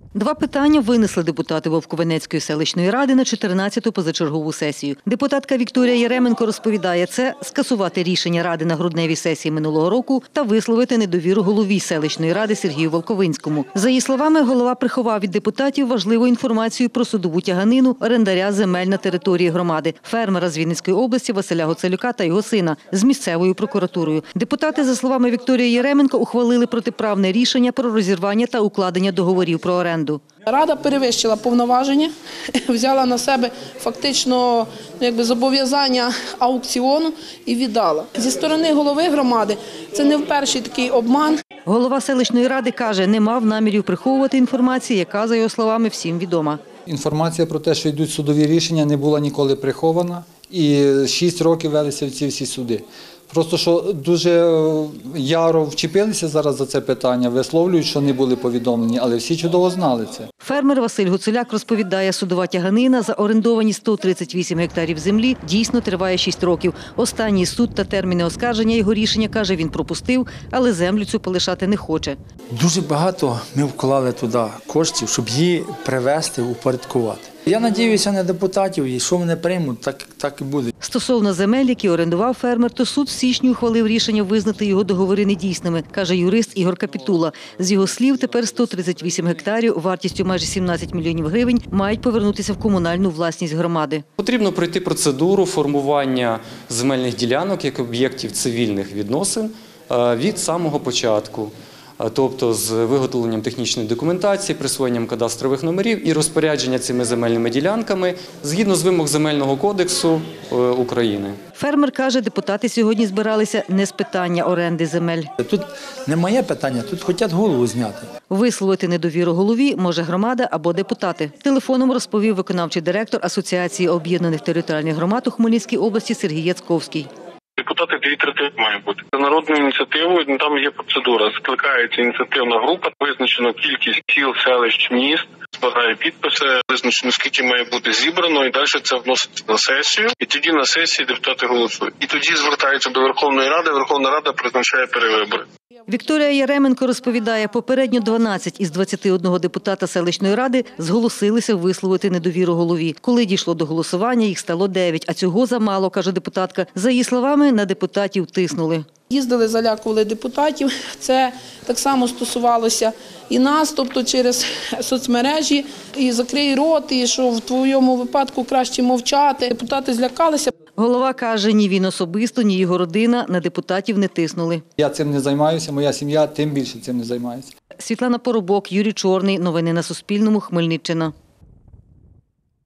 Два питання винесли депутати Вовковенецької селищної ради на 14-ту позачергову сесію. Депутатка Вікторія Яременко розповідає, це скасувати рішення ради на грудневій сесії минулого року та висловити недовіру голові селищної ради Сергію Волковинському. За її словами, голова приховав від депутатів важливу інформацію про судову тяганину орендаря земель на території громади, фермера з Вінницької області Василя Гоцелюка та його сина з місцевою прокуратурою. Депутати, за словами Вікторії Яременко, ухвалили протиправне рішення про розірвання та укладення договорів про оренду. Рада перевищила повноваження, взяла на себе фактично зобов'язання аукціону і віддала. Зі сторони голови громади це не вперше такий обман. Голова селищної ради каже, не мав намірів приховувати інформацію, яка, за його словами, всім відома. Інформація про те, що йдуть судові рішення, не була ніколи прихована. І 6 років велися ці всі суди. Просто що дуже яро вчепилися зараз за це питання, висловлюють, що не були повідомлені, але всі чудово знали це. Фермер Василь Гоцеляк розповідає, судова тяганина за орендовані 138 гектарів землі дійсно триває 6 років. Останній суд та терміни оскарження його рішення, каже, він пропустив, але землю цю полишати не хоче. Дуже багато ми вклали туди коштів, щоб її привести, упорядкувати. Я сподіваюся на депутатів, і що вони приймуть, так і буде. Стосовно земель, які орендував фермер, то суд в січні ухвалив рішення визнати його договори недійсними, каже юрист Ігор Капітула. З його слів, тепер 138 гектарів вартістю майже 17 мільйонів гривень мають повернутися в комунальну власність громади. Потрібно пройти процедуру формування земельних ділянок як об'єктів цивільних відносин від самого початку. Тобто з виготовленням технічної документації, присвоєнням кадастрових номерів і розпорядження цими земельними ділянками згідно з вимог Земельного кодексу України. Фермер каже, депутати сьогодні збиралися не з питання оренди земель. Тут не моє питання, тут хочуть голову зняти. Висловити недовіру голові може громада або депутати. Телефоном розповів виконавчий директор Асоціації об'єднаних територіальних громад у Хмельницькій області Сергій Яцковський. Депутати 2/3 має бути. За народною ініціативою там є процедура. Скликається ініціативна група, визначено кількість сіл, селищ, міст, збирає підписи, визначено скільки має бути зібрано, і далі це вноситься на сесію. І тоді на сесії депутати голосують. І тоді звертаються до Верховної Ради, Верховна Рада призначає перевибори. Вікторія Яременко розповідає, попередньо 12 із 21 депутата селищної ради зголосилися висловити недовіру голові. Коли дійшло до голосування, їх стало 9, а цього замало, каже депутатка. За її словами, на депутатів тиснули. Їздили, залякували депутатів. Це так само стосувалося і нас, тобто через соцмережі. І закрий рот, і що в твоєму випадку краще мовчати. Депутати злякалися. Голова каже, ні він особисто, ні його родина на депутатів не тиснули. Я цим не займаюся, моя сім'я тим більше цим не займається. Світлана Поробок, Юрій Чорний. Новини на Суспільному. Хмельниччина.